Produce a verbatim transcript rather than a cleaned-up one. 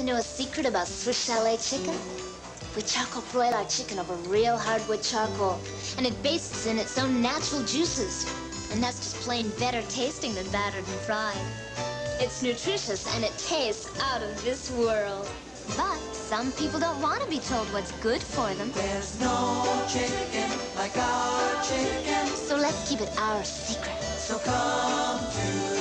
to know a secret about Swiss Chalet chicken? We charcoal broil our chicken over real hardwood charcoal, and it bastes in its own natural juices. And that's just plain better tasting than battered and fried. It's nutritious and it tastes out of this world. But some people don't want to be told what's good for them. There's no chicken like our chicken. So let's keep it our secret. So come to